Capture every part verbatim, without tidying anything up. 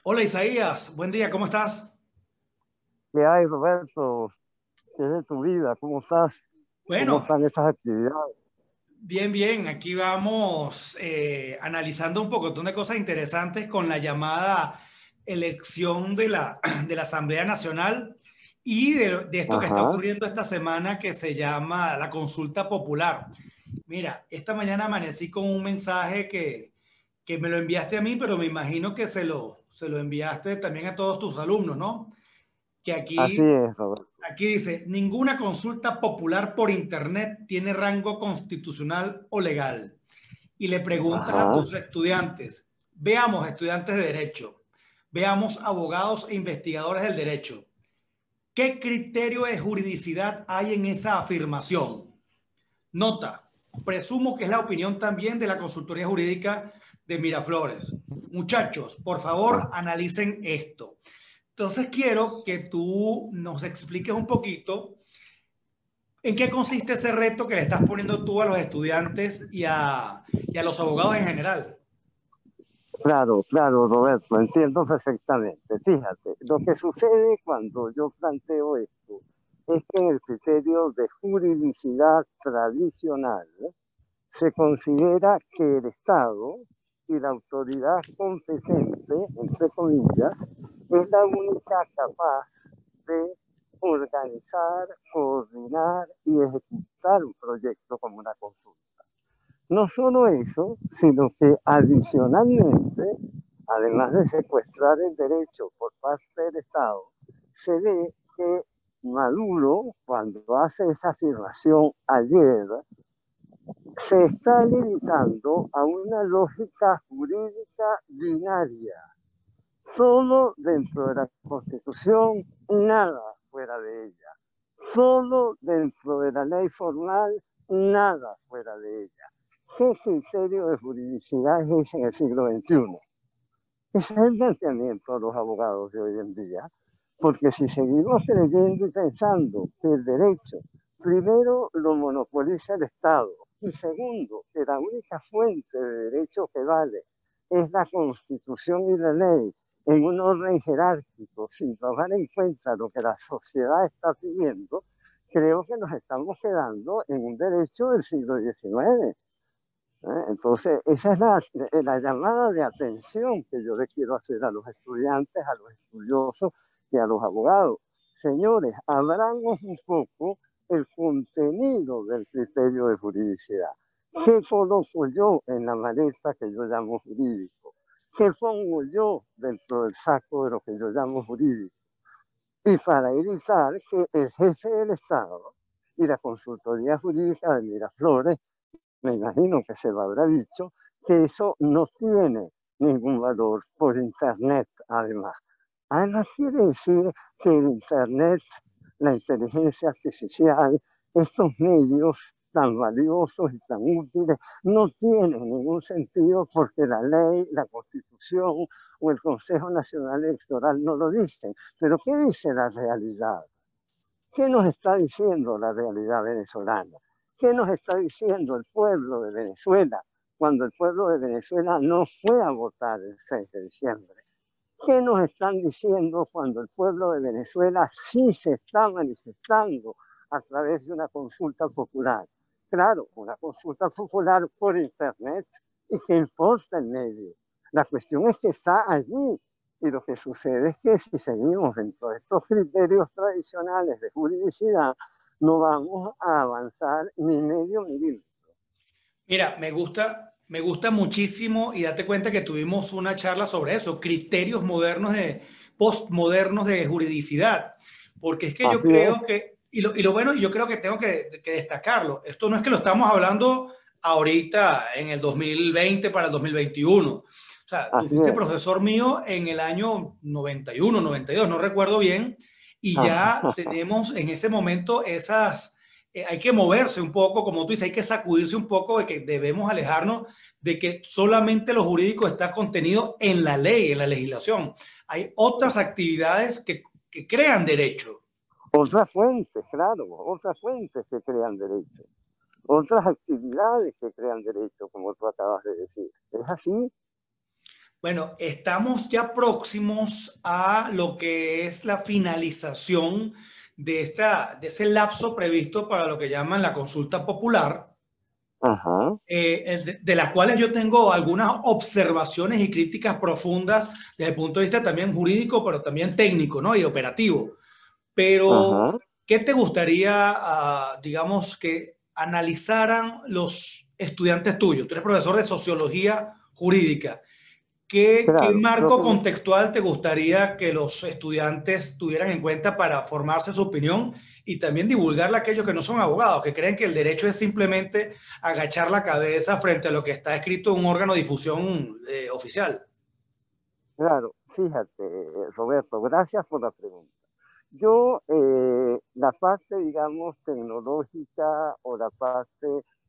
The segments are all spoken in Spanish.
Hola Isaías, buen día, ¿cómo estás? ¿Qué hay, Roberto? ¿Qué es de tu vida? ¿Cómo estás? ¿Cómo Bueno, están estas actividades? bien, bien, aquí vamos eh, analizando un poco de cosas interesantes con la llamada elección de la, de la Asamblea Nacional y de, de esto que está Ajá, ocurriendo esta semana que se llama la consulta popular. Mira, esta mañana amanecí con un mensaje que, que me lo enviaste a mí, pero me imagino que se lo, se lo enviaste también a todos tus alumnos, ¿no? Que así aquí es, Roberto. Aquí dice, ninguna consulta popular por Internet tiene rango constitucional o legal. Y le preguntas a Ajá, tus estudiantes, veamos estudiantes de derecho, veamos abogados e investigadores del derecho, ¿qué criterio de juridicidad hay en esa afirmación? Nota, presumo que es la opinión también de la consultoría jurídica de Miraflores. Muchachos, por favor, analicen esto. Entonces quiero que tú nos expliques un poquito en qué consiste ese reto que le estás poniendo tú a los estudiantes y a, y a los abogados en general. claro, claro, Roberto, entiendo perfectamente. Fíjate, lo que sucede cuando yo planteo esto es que en el criterio de juridicidad tradicional se considera que el Estado y la autoridad competente, entre comillas, es la única capaz de organizar, coordinar y ejecutar un proyecto como una consulta. No solo eso, sino que adicionalmente, además de secuestrar el derecho por parte del Estado, se ve que Maduro, cuando hace esa afirmación ayer, se está limitando a una lógica jurídica binaria. Todo dentro de la Constitución, nada fuera de ella. Todo dentro de la ley formal, nada fuera de ella. ¿Qué criterio de juridicidad es ese en el siglo veintiuno? Ese es el planteamiento de los abogados de hoy en día, porque si seguimos creyendo y pensando que el derecho, primero, lo monopoliza el Estado, y segundo, que la única fuente de derecho que vale es la Constitución y la ley, en un orden jerárquico, sin tomar en cuenta lo que la sociedad está pidiendo, creo que nos estamos quedando en un derecho del siglo diecinueve. ¿Eh? Entonces, esa es la, la llamada de atención que yo le quiero hacer a los estudiantes, a los estudiosos y a los abogados. Señores, abramos un poco el contenido del criterio de juridicidad. ¿Qué coloco yo en la maleta que yo llamo jurídico? ¿Qué pongo yo dentro del saco de lo que yo llamo jurídico? Y para evitar que el jefe del Estado y la consultoría jurídica de Miraflores, me imagino que se lo habrá dicho, que eso no tiene ningún valor por Internet, además. Además quiere decir que el Internet, la inteligencia artificial, estos medios tan valiosos y tan útiles, no tienen ningún sentido porque la ley, la constitución o el Consejo Nacional Electoral no lo dicen. Pero ¿qué dice la realidad? ¿Qué nos está diciendo la realidad venezolana? ¿Qué nos está diciendo el pueblo de Venezuela cuando el pueblo de Venezuela no fue a votar el seis de diciembre? ¿Qué nos están diciendo cuando el pueblo de Venezuela sí se está manifestando a través de una consulta popular? Claro, una consulta popular por Internet y que importa el medio. La cuestión es que está allí y lo que sucede es que si seguimos dentro de estos criterios tradicionales de juridicidad, no vamos a avanzar ni medio milímetro. Mira, me gusta, me gusta muchísimo y date cuenta que tuvimos una charla sobre eso, criterios modernos de, postmodernos de juridicidad, porque es que yo Así es, creo que, y lo, y lo bueno, y yo creo que tengo que, que destacarlo, esto no es que lo estamos hablando ahorita en el dos mil veinte para el dos mil veintiuno. O sea, tú así fuiste es. profesor mío en el año noventa y uno, noventa y dos, no recuerdo bien, y ya tenemos en ese momento esas, eh, hay que moverse un poco, como tú dices, hay que sacudirse un poco de que debemos alejarnos de que solamente lo jurídico está contenido en la ley, en la legislación. Hay otras actividades que, que crean derecho. Otras fuentes, claro, otras fuentes que crean derecho, otras actividades que crean derecho, como tú acabas de decir. Es así. Bueno, estamos ya próximos a lo que es la finalización de, esta, de ese lapso previsto para lo que llaman la consulta popular, Ajá, eh, de, de las cuales yo tengo algunas observaciones y críticas profundas desde el punto de vista también jurídico, pero también técnico, ¿no? Y operativo. Pero, ajá. ¿qué te gustaría, uh, digamos, que analizaran los estudiantes tuyos? Tú eres profesor de sociología jurídica. ¿Qué, qué Claro, lo marco que me, contextual te gustaría que los estudiantes tuvieran en cuenta para formarse su opinión y también divulgarla a aquellos que no son abogados, que creen que el derecho es simplemente agachar la cabeza frente a lo que está escrito en un órgano de difusión eh, oficial? claro, fíjate, Roberto, gracias por la pregunta. Yo, eh, la parte, digamos, tecnológica o la parte,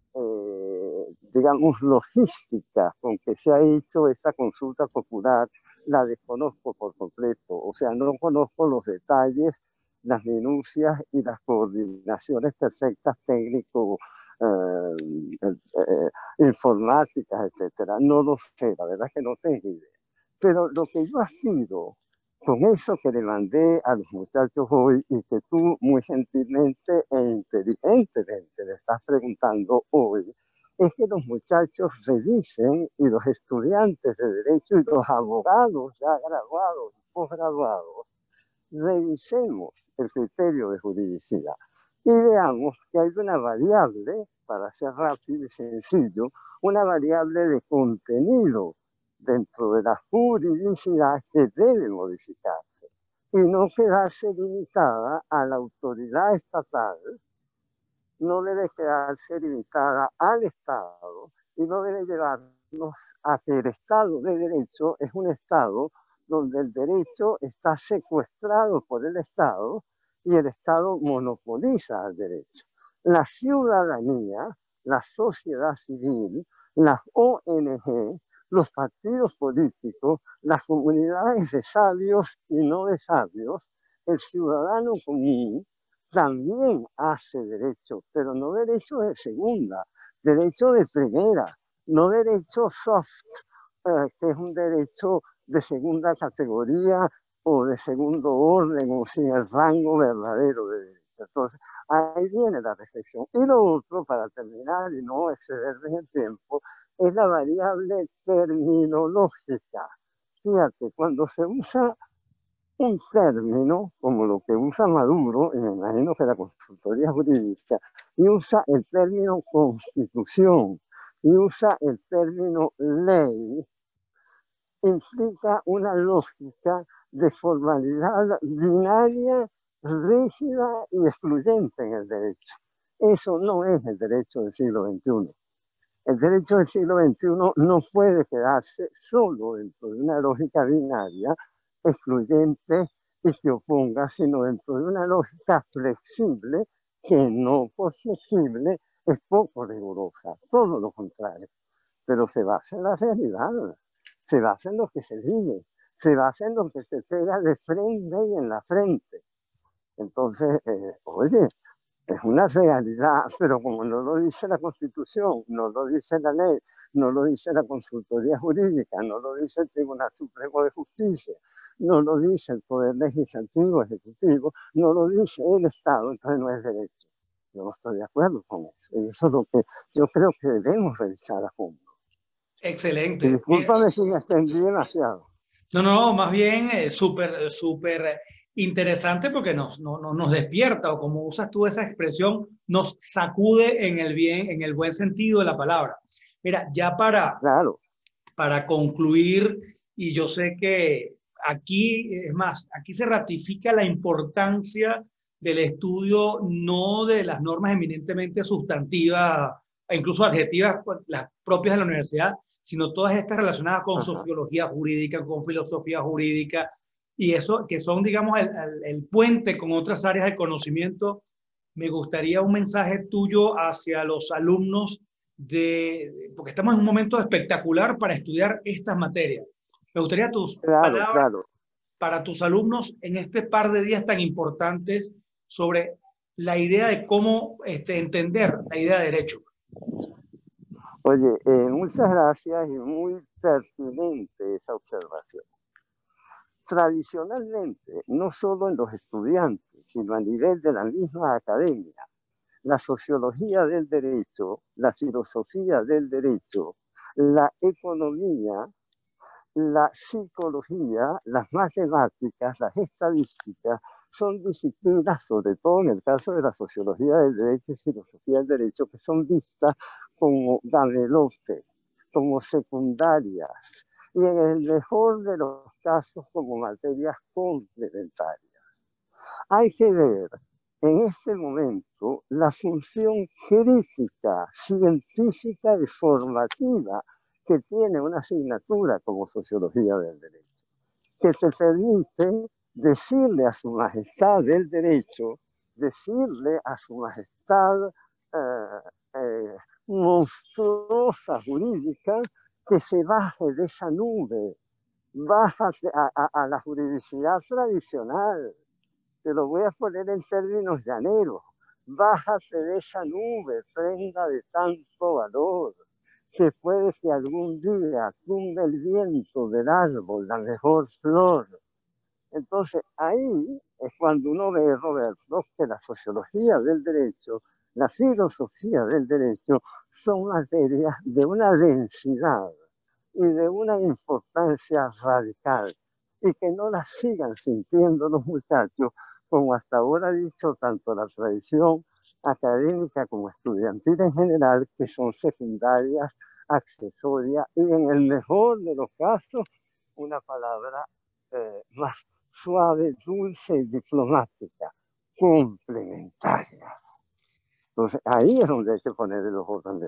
eh, digamos, logística con que se ha hecho esta consulta popular, la desconozco por completo. O sea, no conozco los detalles, las minucias y las coordinaciones perfectas técnico, eh, eh, informáticas, etcétera. No lo sé, la verdad es que no tengo idea. Pero lo que yo aspiro con eso que le mandé a los muchachos hoy y que tú muy gentilmente e inteligentemente le estás preguntando hoy, es que los muchachos revisen y los estudiantes de derecho y los abogados ya graduados y posgraduados revisemos el criterio de juridicidad y veamos que hay una variable, para ser rápido y sencillo, una variable de contenido dentro de la juridicidad que debe modificarse y no quedarse limitada a la autoridad estatal, no debe quedarse limitada al Estado y no debe llevarnos a que el Estado de Derecho es un Estado donde el derecho está secuestrado por el Estado y el Estado monopoliza el derecho. La ciudadanía, la sociedad civil, las O N G, los partidos políticos, las comunidades de sabios y no de sabios, el ciudadano común, también hace derecho, pero no derecho de segunda, derecho de primera, no derecho soft, eh, que es un derecho de segunda categoría o de segundo orden o sin el rango verdadero de derecho. Entonces, ahí viene la reflexión. Y lo otro, para terminar y no excederme en el tiempo, es la variable terminológica. Fíjate, cuando se usa un término como lo que usa Maduro, y me imagino que la consultoría jurídica, y usa el término constitución, y usa el término ley, implica una lógica de formalidad binaria, rígida y excluyente en el derecho. Eso no es el derecho del siglo veintiuno. El derecho del siglo veintiuno no puede quedarse solo dentro de una lógica binaria, excluyente y que oponga, sino dentro de una lógica flexible que no por flexible es poco rigurosa, todo lo contrario, pero se basa en la realidad, se basa en lo que se vive, se basa en lo que se pega de frente y en la frente. Entonces, eh, oye, es una realidad, pero como no lo dice la Constitución, no lo dice la ley, no lo dice la consultoría jurídica, no lo dice el Tribunal Supremo de Justicia, no lo dice el Poder Legislativo, Ejecutivo, no lo dice el Estado, entonces no es derecho. Yo no estoy de acuerdo con eso. Y eso es lo que yo creo que debemos revisar a fondo. Y Excelente. Bien. discúlpame si me extendí demasiado. No, no, más bien eh, súper, súper interesante porque nos, no, no, nos despierta, o como usas tú esa expresión, nos sacude en el bien, en el buen sentido de la palabra. Mira, ya para, Claro. para concluir, y yo sé que aquí, es más, aquí se ratifica la importancia del estudio, no de las normas eminentemente sustantivas, e incluso adjetivas, las propias de la universidad, sino todas estas relacionadas con Ajá. sociología jurídica, con filosofía jurídica, y eso que son, digamos, el, el, el puente con otras áreas de conocimiento. Me gustaría un mensaje tuyo hacia los alumnos de, porque estamos en un momento espectacular para estudiar estas materias. Me gustaría tus Claro, palabras claro. para tus alumnos en este par de días tan importantes sobre la idea de cómo este, entender la idea de derecho. Oye, eh, muchas gracias y muy pertinente esa observación. Tradicionalmente, no solo en los estudiantes, sino a nivel de la misma academia, la sociología del derecho, la filosofía del derecho, la economía, la psicología, las matemáticas, las estadísticas, son disciplinas, sobre todo en el caso de la sociología del derecho y filosofía del derecho, que son vistas como gamelote, como secundarias, y en el mejor de los casos como materias complementarias. Hay que ver en este momento la función crítica, científica y formativa que tiene una asignatura como sociología del derecho, que te permite decirle a su majestad del derecho, decirle a su majestad eh, eh, monstruosa jurídica, que se baje de esa nube, bájate a, a, a la juridicidad tradicional. Te lo voy a poner en términos llaneros. Bájate de esa nube, prenda de tanto valor, que puede que algún día tumbe el viento del árbol, la mejor flor. Entonces, ahí es cuando uno ve, Roberto, que la sociología del derecho, la filosofía del derecho, son materias de una densidad y de una importancia radical, y que no las sigan sintiendo los muchachos, como hasta ahora ha dicho tanto la tradición académica como estudiantil en general, que son secundarias, accesorias, y en el mejor de los casos, una palabra eh, más suave, dulce y diplomática, complementaria. Entonces, ahí es donde hay que poner el ojo también.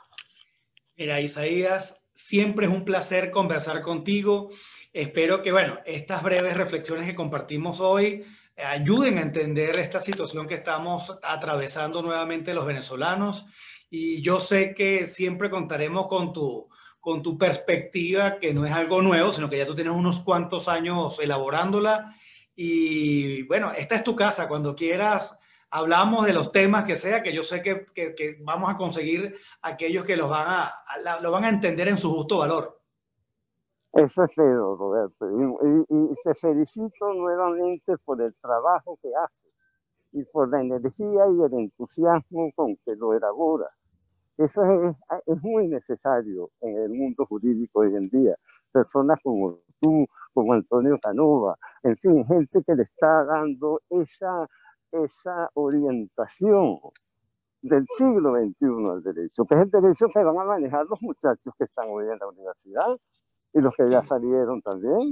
Mira, Isaías, siempre es un placer conversar contigo. Espero que, bueno, estas breves reflexiones que compartimos hoy eh, ayuden a entender esta situación que estamos atravesando nuevamente los venezolanos. Y yo sé que siempre contaremos con tu, con tu perspectiva, que no es algo nuevo, sino que ya tú tienes unos cuantos años elaborándola. Y bueno, esta es tu casa. Cuando quieras, hablamos de los temas que sea, que yo sé que, que, que vamos a conseguir aquellos que los van a, a, lo van a entender en su justo valor. Eso es Pedro, Roberto. Y, y, y te felicito nuevamente por el trabajo que haces y por la energía y el entusiasmo con que lo elaboras. Eso es, es muy necesario en el mundo jurídico hoy en día. Personas como tú, como Antonio Canova, en fin, gente que le está dando esa, esa orientación del siglo veintiuno al derecho, que es el derecho que van a manejar los muchachos que están hoy en la universidad y los que ya salieron también.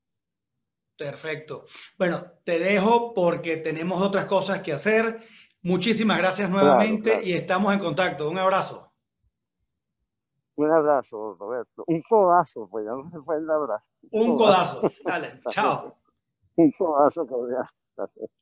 Perfecto. Bueno, te dejo porque tenemos otras cosas que hacer. Muchísimas gracias nuevamente, Claro, claro. y estamos en contacto. Un abrazo. Un abrazo, Roberto. Un codazo, pues ya no se fue el abrazo. Un Un codazo. codazo. Dale, chao. Un codazo, cordial.